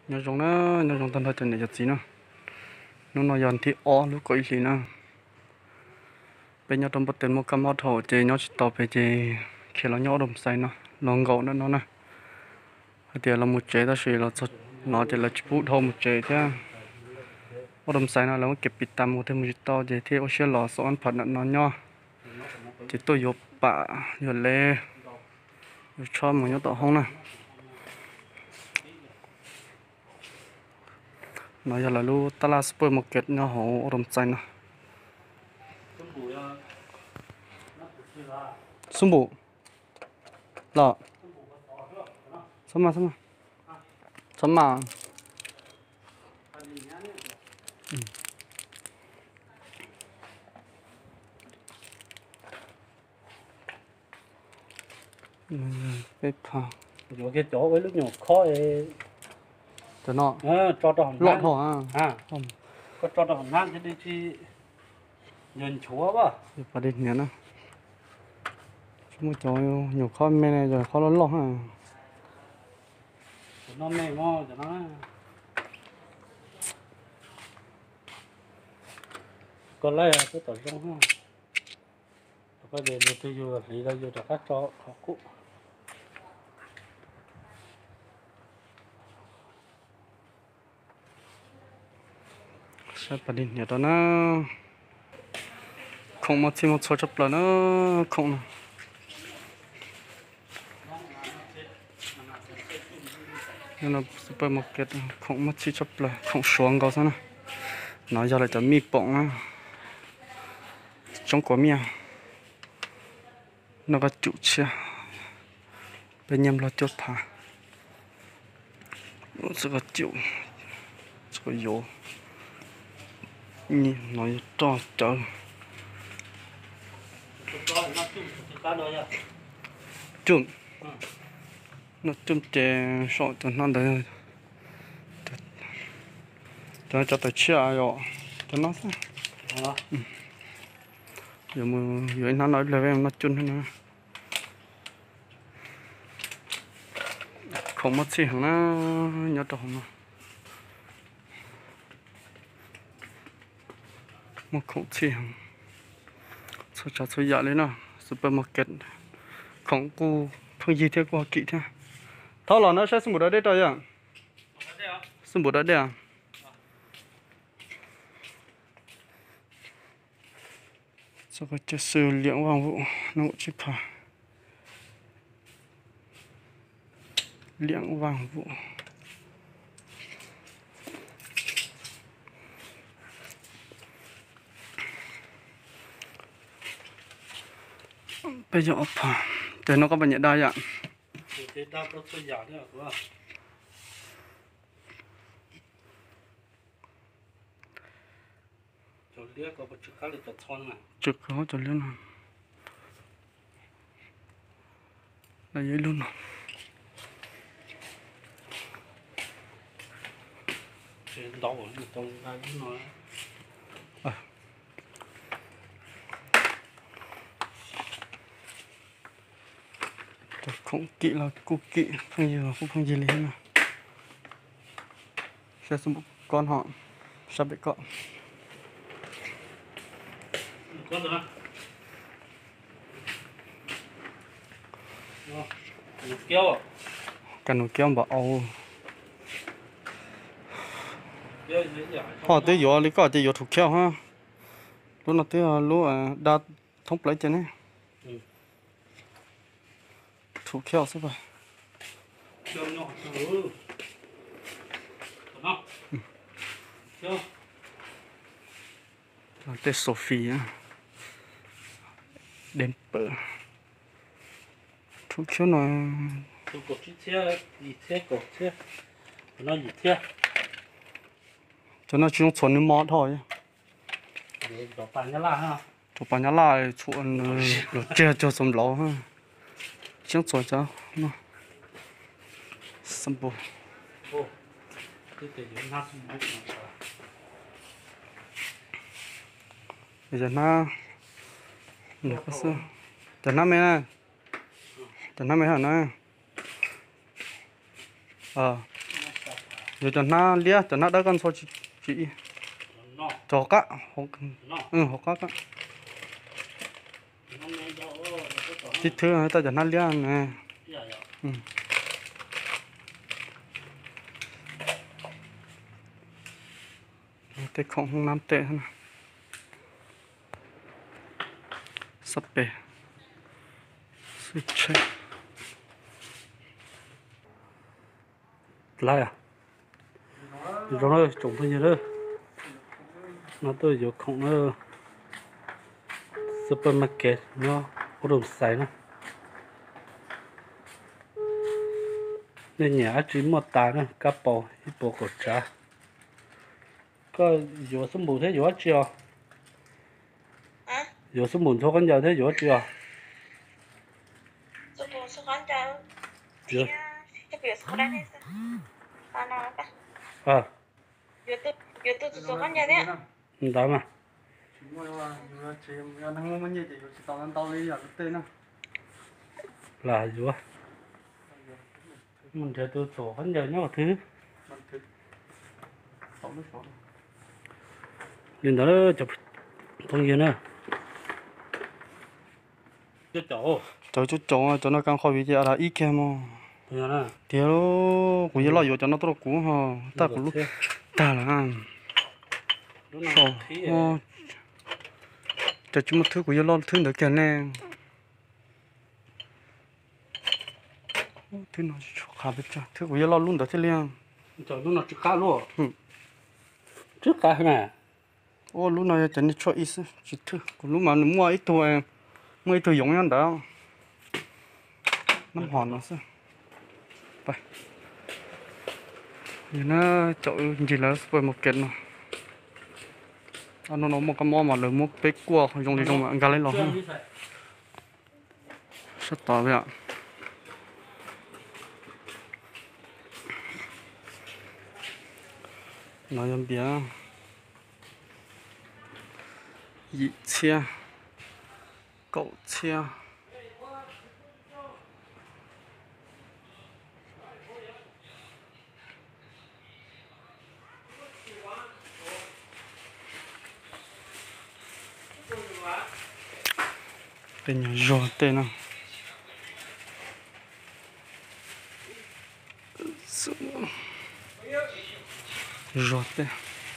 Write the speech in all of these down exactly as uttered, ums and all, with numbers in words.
nhớ trong nó nhớ trong thân hơi chân này giật gì nữa nó nói dần thì ó lúc có ý gì nữa bây giờ trong bát tiền một cam áo thổ chế nhớ chỉ tao về chế khi nó nhớ đồng say nó lòng gạo nó nó nè thì là một chế ta sẽ là nó chỉ là chụp thô một chế chứ áo đồng say nó là một kẹp bị tăm một thêm một tao chế thì ở xe lò số ăn phật nó nhỏ chỉ tôi dục bạ rồi lê rồi cho một nhớ tao không nè nói giờ là lu ta là supermarket nhỏ hồ đồng say nè sung bộ lọ sắm mà sắm mà sắm mà cái phà rồi cái chỗ với lúc nhỏ khó thì cho nó ờ cho cho hòn lọt hồ à à không có cho cho hòn nát chứ đi chi nhìn chúa quá và đi nhớ nè chúng mới cho nhiều khó mê này rồi khó lắm lắm ha nó mê mò cho nó còn lại cái tổ trong ha có để một cái dù lý là dù cho các cho họ cụ sẽ phải đi nhớ đó nó không một chi một số chấp là nó không nên là supermarket không một chi chấp là không xuống cao sao nè nói giờ là cho mi bọng á trong quả mía nó có chủ chia bên nhâm là chốt thả nó sẽ có chịu sẽ có yếu nhìn nói to trời chum nó chum chè sọ cho nó đấy cho cho tới chia rồi cho nó giờ mà giờ nó nói là em nó chun hết nữa không mất gì hả nó nhớ đâu mà một không gì hả số chả số dạ lên nào supermarket không cô phương gì thế qua kỹ thế tháo lò nó sẽ xem một đợt đấy rồi à xem một đợt đấy à sau cái chất sư liễu vào vụ nó cũng chỉ phải liễu vàng vụ bây giờ phải để nó có bao nhiêu đai ạ trực khó cho lên là vậy luôn rồi đau ở trong cái nó không kỹ là cô kỹ không gì không không gì lên mà sẽ xem con họ sắp bị cọ con rồi nó kéo cần nó kéo bảo ô họ tới giờ lấy có tới giờ thuộc kéo ha lúc nào tới lúc đã thông lấy chân này thuộc kéo sao vậy tới Sophie á đến bờ thuộc kéo nó tôi có chiếc xe gì xe cổ xe nó gì xe cho nó chỉ chuẩn những món thôi để đổ bàn nhá la ha chụp bao nhiêu lại chuẩn rồi chơi cho xong lẩu ha chẳng chuẩn cho nó sâm bồ ô cái tiền nó nát xuống bây giờ nó nó có sao giờ nó mấy nè giờ nó mấy hả nó ờ giờ cho nó lia cho nó đỡ con số chị chị nó cho cá học nó ừ học cá cá nó nghe cho nó chị thứ ta cho nó lia nè dạ dạ ừ tê không không năm tệ hơn sắp bể switch lại à rồi nó trồng thôi nhớ nó tôi giờ không nó supermarket nó có đồ xài nữa nên nhà chỉ một tà nữa cá bò ít bò cổ trà có giờ sắm bùn thế giờ chưa à giờ sắm bùn thôi con giờ thế giờ chưa số bộ số con cháu thì giờ cái biểu số đây này sao nào ta à giờ tôi giờ tôi số con nhà đấy đó mà là gì quá mình sẽ tôi sổ con giờ nhau thứ nên đó chụp không gì nữa cho chỗ cho chú chó cho nó càng khó bị là ít kia mà bây giờ thì nó cũng như là vô cho nó tốt cũ ha ta cũng lúc ta là ăn sao ô cho chúng một thứ cũng như lo thứ nữa kia nè thứ nó khá biết chưa thứ cũng như lo luôn đó thế liền cho nó trước cá luôn trước cá này ô lúc này cho nên cho ít chỉ thứ cũng lúc mà mua ít thôi mua ít thôi giống nhau đó năm hòn nó sao vậy nhìn nó chỗ gì là với một kiện mà nó nó một cái mỏ mà lớn một bé cua dùng thì dùng mà ăn cá lấy lò hơn rất to vậy ạ nói em biết dị chia cậu chia tên nhỏ giò tên nào giò tên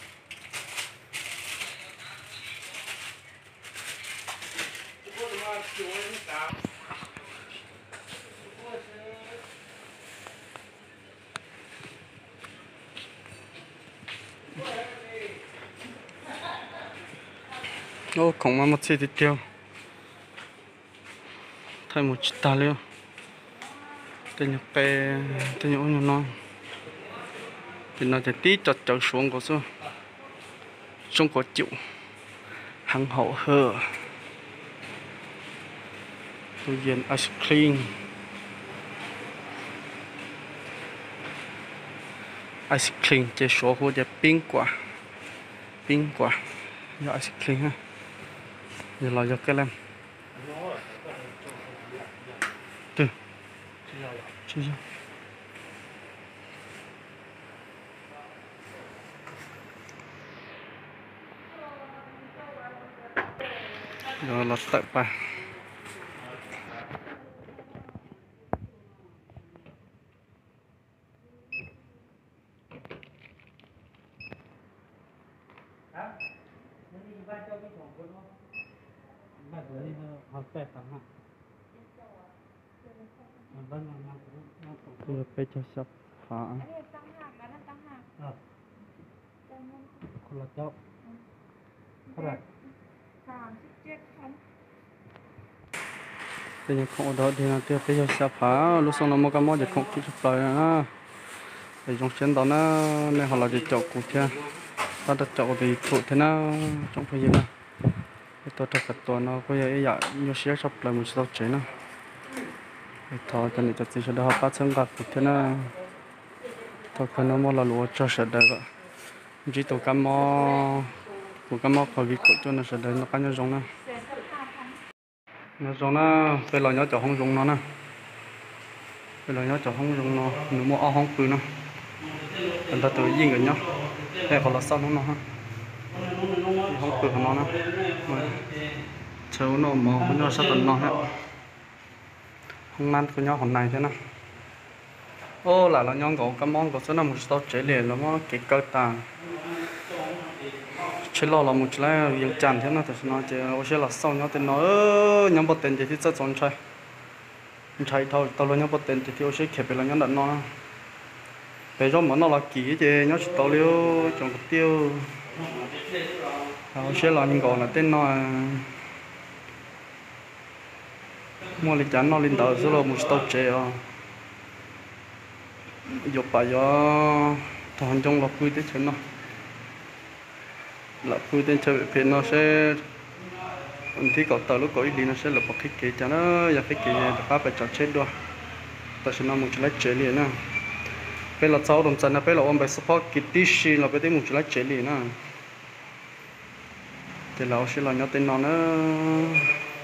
ô không mà một chiếc thịt tiêu thay một chiếc tà liêu tên nhập bè tên nhập ôn non thì nó sẽ tí chặt chặt xuống của số trong có chịu hàng hậu hờ tôi diện ice cream ice cream chế số của chế冰quả冰quả do ice cream ha giờ lo cho cái làm từ chưa chưa rồi là tự ba tôi phải cho sắp hả คนละเจ้าเท่าไหร่ bây giờ không đó thì là tôi phải cho sắp hả lúc sau nó mua cái món gì không kịp rồi á để trong trên đó nó nên họ là để chậu cụ kia ta đặt chậu thì cụ thế nó trong cái gì nào tôi thậtตัวnó có gì vậy nhiều xe sắp lại một số chế nó thọ cho nên cho chị sẽ học bắt xong gặp thế nó tôi cần nó mua là lúa cho sẽ được vậy chỉ tổ cam mò của cam mò khỏi bị cột cho nó sẽ được nó cá nhau giống nó nó giống nó phải là nhớ cho không giống nó nè phải là nhớ cho không giống nó nếu mua ao không cứ nó anh ta tự nhiên rồi nhá đây còn là sao nó nó ha không cực nó nó cháu nó mò của nhau sao tận nó hết không ăn của nhau hôm nay thế nào ô là là nhau có cái món của số năm một số chế liền là món cái cơ ta chế lo là một chế là yêu chán thế nào thì nó chế ô chế là sau nhau thì nó nhau bớt tiền thì thì rất chọn chơi chơi thôi tao lo nhau bớt tiền thì thì ô chế kẹp là nhau đặt nó bây giờ mà nó là kỹ chứ nhau chỉ tao liêu trồng tiêu ô chế là những cái là tên nó mua lấy chán nó lên tàu số là một số chế à dục bà gió thằng trong lọc quy tới chuyện nó lọc quy tới chơi về nó sẽ thì có tờ lúc có ý nó sẽ là một cái kế cho nó và cái kế pháp phải chọn chết đua tại sao nó một chút lấy chế liền nè bây là sau đồng chân là bây là ông phải support cái tí là bây tới một chút lấy chế liền nè thì lão sẽ là nhau tên nó nữa